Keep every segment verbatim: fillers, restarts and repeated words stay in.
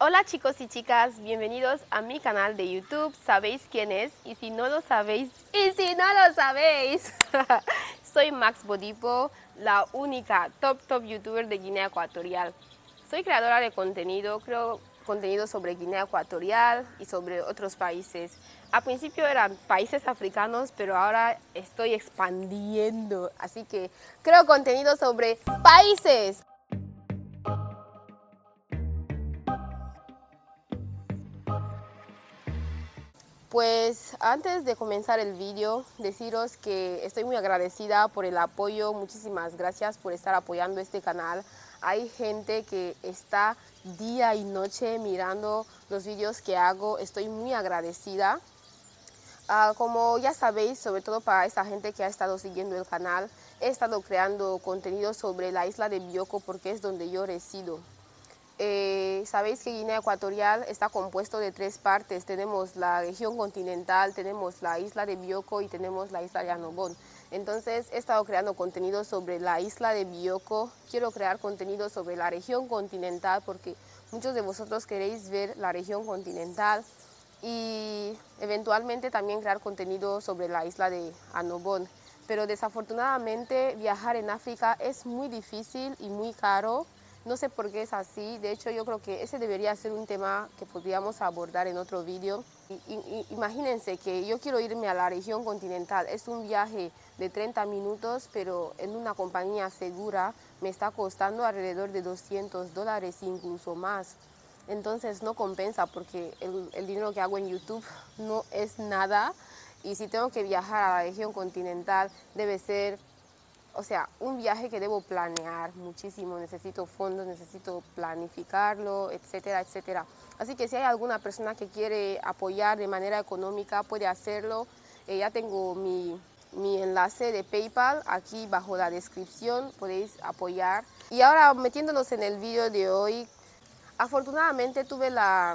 Hola chicos y chicas, bienvenidos a mi canal de YouTube. ¿Sabéis quién es? Y si no lo sabéis, y si no lo sabéis, soy Max Bodipo, la única top top youtuber de Guinea Ecuatorial. Soy creadora de contenido, creo contenido sobre Guinea Ecuatorial y sobre otros países. Al principio eran países africanos, pero ahora estoy expandiendo, así que creo contenido sobre países. Pues antes de comenzar el vídeo, deciros que estoy muy agradecida por el apoyo. Muchísimas gracias por estar apoyando este canal. Hay gente que está día y noche mirando los vídeos que hago. Estoy muy agradecida. Uh, como ya sabéis, sobre todo para esta gente que ha estado siguiendo el canal, he estado creando contenido sobre la isla de Bioko porque es donde yo resido. Eh, Sabéis que Guinea Ecuatorial está compuesto de tres partes. Tenemos la región continental, tenemos la isla de Bioko y tenemos la isla de Annobón. Entonces he estado creando contenido sobre la isla de Bioko. Quiero crear contenido sobre la región continental porque muchos de vosotros queréis ver la región continental y eventualmente también crear contenido sobre la isla de Annobón. Pero desafortunadamente viajar en África es muy difícil y muy caro. No sé por qué es así. De hecho, yo creo que ese debería ser un tema que podríamos abordar en otro vídeo. Imagínense que yo quiero irme a la región continental. Es un viaje de treinta minutos, pero en una compañía segura me está costando alrededor de doscientos dólares, incluso más. Entonces no compensa porque el, el dinero que hago en YouTube no es nada. Y si tengo que viajar a la región continental, debe ser... O sea, un viaje que debo planear muchísimo, necesito fondos, necesito planificarlo, etcétera, etcétera. Así que si hay alguna persona que quiere apoyar de manera económica, puede hacerlo. Eh, ya tengo mi, mi enlace de PayPal aquí bajo la descripción, podéis apoyar. Y ahora metiéndonos en el vídeo de hoy, afortunadamente tuve la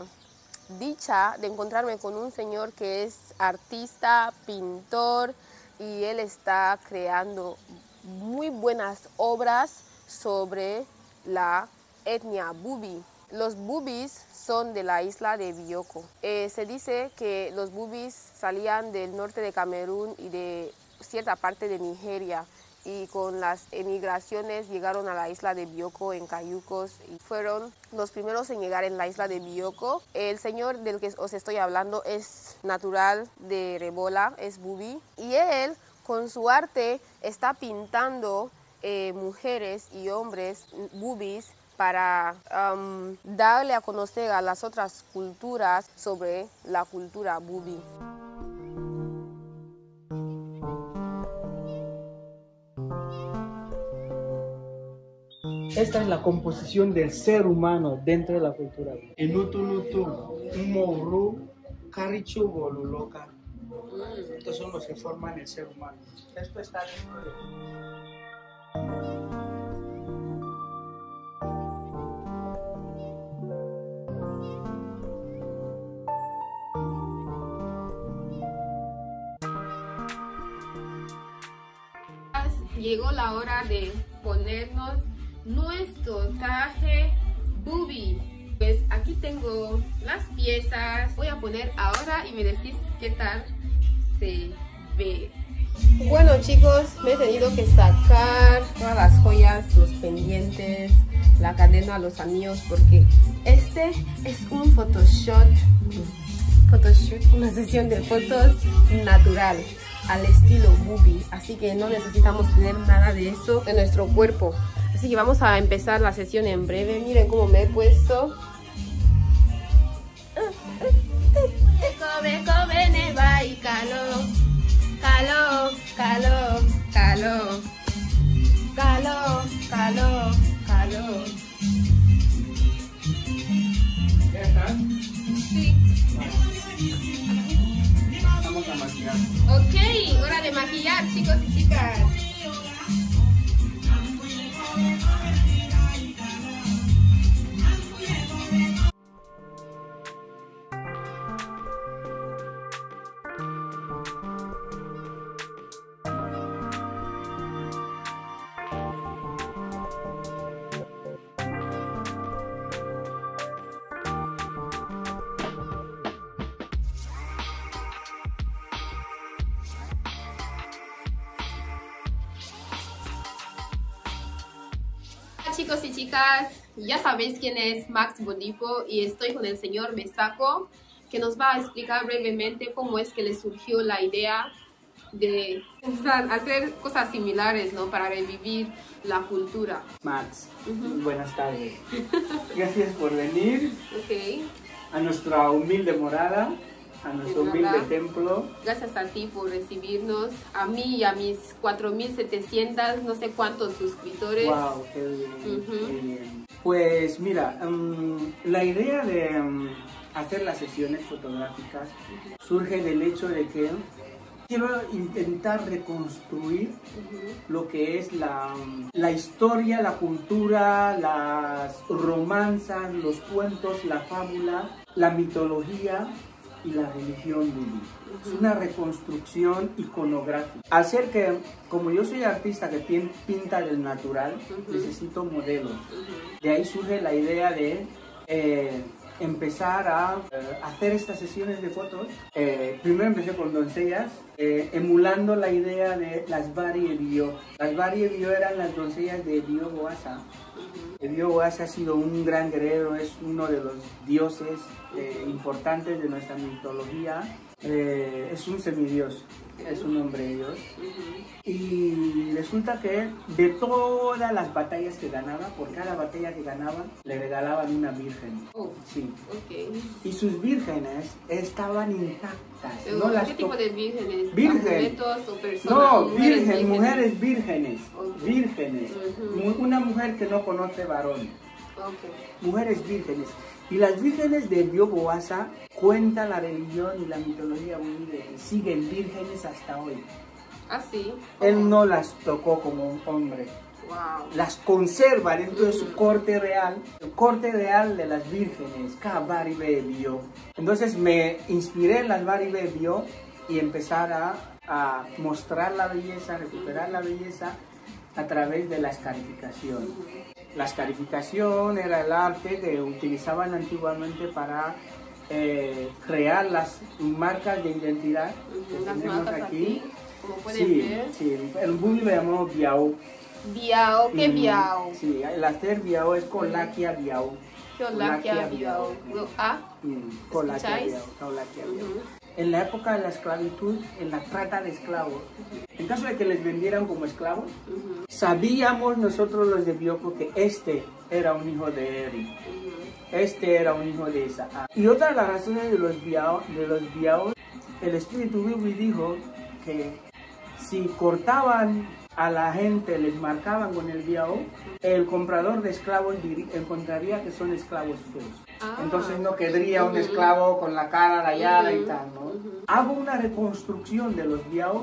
dicha de encontrarme con un señor que es artista, pintor, y él está creando muy buenas obras sobre la etnia Bubi. Los Bubis son de la isla de Bioko. Eh, se dice que los Bubis salían del norte de Camerún y de cierta parte de Nigeria y con las emigraciones llegaron a la isla de Bioko en cayucos y fueron los primeros en llegar en la isla de Bioko. El señor del que os estoy hablando es natural de Rebola, es Bubi, y él con su arte está pintando eh, mujeres y hombres bubis para um, darle a conocer a las otras culturas sobre la cultura bubi. Esta es la composición del ser humano dentro de la cultura. Enutu nutu, moru, carichu, bololoca. Estos son los que forman el ser humano. Esto está dentro de... Llegó la hora de ponernos nuestro traje bubi. Pues aquí tengo las piezas. Voy a poner ahora y me decís qué tal se ve. Bueno chicos, me he tenido que sacar todas las joyas, los pendientes, la cadena, los anillos, porque este es un photoshoot, photoshoot, una sesión de fotos natural al estilo bubi, así que no necesitamos tener nada de eso en nuestro cuerpo. Así que vamos a empezar la sesión en breve. Miren cómo me he puesto. Calor, calor, calor, calor, calor, calor. ¿Ya está? Sí. Vamos a maquillar. Ok, hora de maquillar, chicos y chicas. chicos y chicas, ya sabéis quién es Max Bodipo y estoy con el señor Mesaco, que nos va a explicar brevemente cómo es que le surgió la idea de hacer cosas similares, ¿no? Para revivir la cultura. Max, uh-huh. Buenas tardes. Gracias por venir okay. a nuestra humilde morada, a nuestro humilde templo. Gracias a ti por recibirnos, a mí y a mis cuatro mil setecientos, no sé cuántos suscriptores. Wow, qué bien, uh-huh. qué bien. Pues mira, um, la idea de um, hacer las sesiones fotográficas uh-huh. surge del hecho de que quiero intentar reconstruir uh-huh. lo que es la, la historia, la cultura, las romanzas, los cuentos, la fábula, la mitología y la religión budista. Uh-huh. Es una reconstrucción iconográfica. Al ser que, como yo soy artista que pinta del natural, uh-huh. necesito modelos. Uh-huh. De ahí surge la idea de eh, empezar a eh, hacer estas sesiones de fotos. Eh, primero empecé con doncellas, eh, emulando la idea de las Bari e Bio. Las Bari e Bio eran las doncellas de Bio Boasa. Uh-huh. Bio Boasa ha sido un gran guerrero, es uno de los dioses eh, importantes de nuestra mitología. Eh, es un semidios, es un hombre dios. Uh-huh. Y resulta que de todas las batallas que ganaba, por cada batalla que ganaba, le regalaban una virgen. Oh, sí. Okay. Y sus vírgenes estaban intactas. ¿No? ¿Qué las tipo de vírgenes? Virgen. ¿O personas? No, mujeres virgen, vírgenes? mujeres vírgenes. Okay. Vírgenes. Uh-huh. Una mujer que no conoce varón. Okay. Mujeres vírgenes. Y las vírgenes de Bio Boasa cuenta la religión y la mitología budista, siguen vírgenes hasta hoy. ¿Ah, sí? Él no las tocó como un hombre. Wow. Las conserva dentro uh-huh. de su corte real, el corte real de las vírgenes, Bari Bio. Entonces me inspiré en las Bari Bio y empezar a, a mostrar la belleza, recuperar la belleza a través de la escarificación. Uh-huh. La escarificación era el arte que utilizaban antiguamente para eh, crear las marcas de identidad que las tenemos aquí. aquí. Como pueden sí, ver. Sí, el budi lo llamamos biao. Biao, ¿qué mm, biao? Sí, el hacer biao es colaquia biao. Colaquia biao. ¿Ah? Mm, colaquia biao. Colaquia biao. En la época de la esclavitud, en la trata de esclavos, uh-huh. en caso de que les vendieran como esclavos, uh-huh. sabíamos nosotros los de Bioko que este era un hijo de Eri. Uh-huh. Este era un hijo de Isaac. Y otra de las razones de los biao, de los biao, el espíritu Bibi dijo que si cortaban a la gente, les marcaban con el biao, el comprador de esclavos encontraría que son esclavos feos. Ah, entonces no quedaría uh-huh. un esclavo con la cara rayada uh-huh. y tal, ¿no? Uh-huh. Hago una reconstrucción de los biao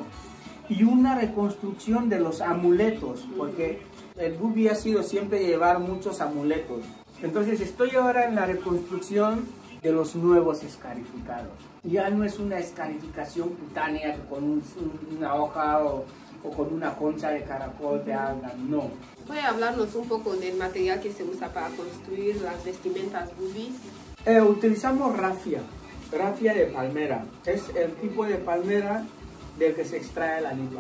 y una reconstrucción de los amuletos, uh-huh. porque el bubi ha sido siempre llevar muchos amuletos. Entonces estoy ahora en la reconstrucción de los nuevos escarificados. Ya no es una escarificación cutánea con un, una hoja o, o con una concha de caracol te hagan, no. ¿Puede hablarnos un poco del material que se usa para construir las vestimentas bubis? Eh, utilizamos rafia, rafia de palmera. Es el tipo de palmera del que se extrae la lima.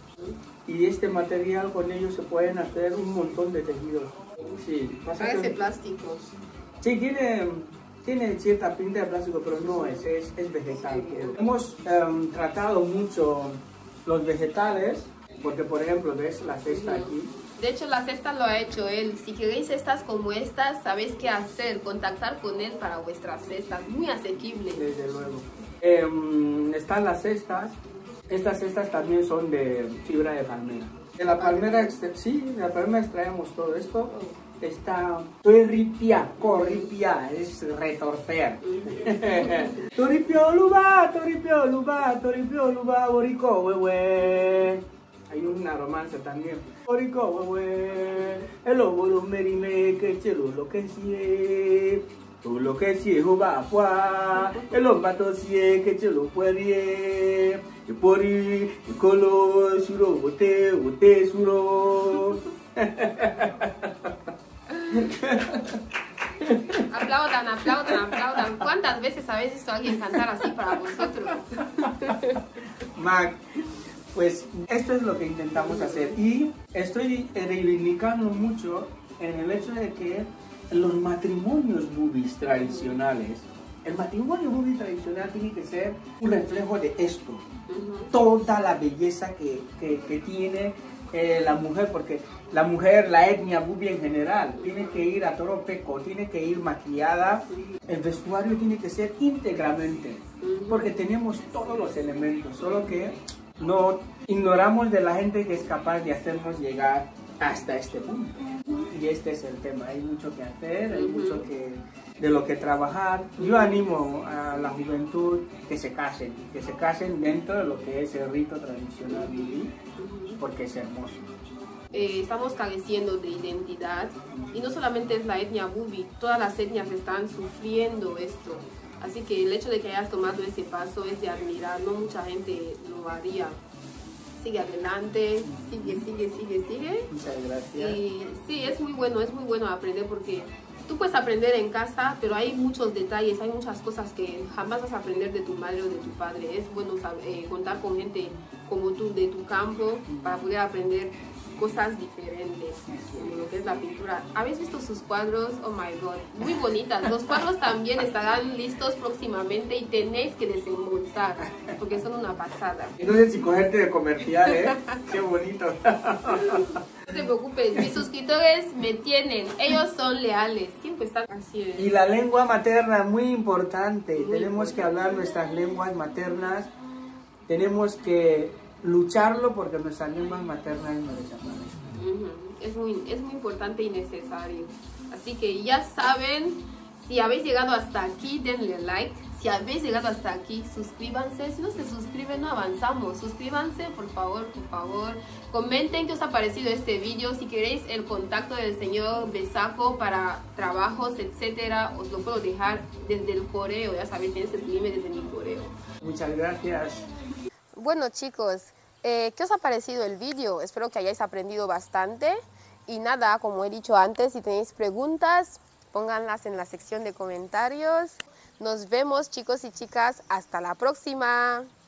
Y este material, con ello se pueden hacer un montón de tejidos. Sí, parece plástico. Sí, tiene, tiene cierta pinta de plástico, pero no es, es, es vegetal. Hemos um, tratado mucho los vegetales, porque por ejemplo, ves la cesta aquí. De hecho, la cesta lo ha hecho él. Si queréis cestas como estas, sabéis qué hacer, contactar con él para vuestras cestas, muy asequibles. Desde luego. Eh, están las cestas. Estas cestas también son de fibra de palmera. De la palmera, sí, de la palmera extraemos todo esto. Está toripia, corripia, es retorcer. Toripio luba, toripio luba, toripio luba, borico, huehue. Hay una romance también. Borico, huehue. El obolo merime que chelo lo que sie. Tú lo que sie juba fua. El ombato sie que chelo puerie. Y pori, y colo, suro, bote, bote, suro. Aplaudan, aplaudan, aplaudan. ¿Cuántas veces habéis visto a alguien cantar así para vosotros? Mac, pues esto es lo que intentamos hacer y estoy reivindicando mucho en el hecho de que los matrimonios bubis tradicionales, el matrimonio bubi tradicional tiene que ser un reflejo de esto, uh-huh. Toda la belleza que, que, que tiene eh, la mujer, porque la mujer, la etnia bubi en general, tiene que ir a toro peco, tiene que ir maquillada, el vestuario tiene que ser íntegramente, porque tenemos todos los elementos, solo que no ignoramos de la gente que es capaz de hacernos llegar hasta este punto. Y este es el tema, hay mucho que hacer, hay mucho que, de lo que trabajar. Yo animo a la juventud que se casen, que se casen dentro de lo que es el rito tradicional bubi, porque es hermoso. Eh, estamos careciendo de identidad, y no solamente es la etnia bubi, todas las etnias están sufriendo esto. Así que el hecho de que hayas tomado ese paso es de admirar, no mucha gente lo haría. Sigue adelante, sigue, sigue, sigue, sigue. Muchas gracias. Y sí, es muy bueno, es muy bueno aprender, porque tú puedes aprender en casa, pero hay muchos detalles, hay muchas cosas que jamás vas a aprender de tu madre o de tu padre. Es bueno saber, eh, contar con gente como tú, de tu campo, para poder aprender cosas diferentes, como lo que es la pintura. ¿Habéis visto sus cuadros? Oh my god, muy bonitas. Los cuadros también estarán listos próximamente y tenéis que desembolsar, porque son una pasada. No sé si cogerte de comercial, ¿eh? Qué bonito. No te preocupes, mis suscriptores me tienen, ellos son leales, siempre están así. Es. Y la lengua materna, muy importante, muy tenemos importante. Que hablar nuestras lenguas maternas, tenemos que lucharlo porque nuestras lenguas maternas no desaparecen. Uh-huh. Es muy, es muy importante y necesario. Así que ya saben, si habéis llegado hasta aquí, denle like. Si habéis llegado hasta aquí, suscríbanse. Si no se suscriben, no avanzamos. Suscríbanse, por favor, por favor. Comenten qué os ha parecido este vídeo. Si queréis el contacto del señor Besaco para trabajos, etcétera, os lo puedo dejar desde el correo. Ya sabéis, tienes que escribirme desde mi correo. Muchas gracias. Bueno, chicos, eh, ¿qué os ha parecido el vídeo? Espero que hayáis aprendido bastante. Y nada, como he dicho antes, si tenéis preguntas, pónganlas en la sección de comentarios. Nos vemos, chicos y chicas. Hasta la próxima.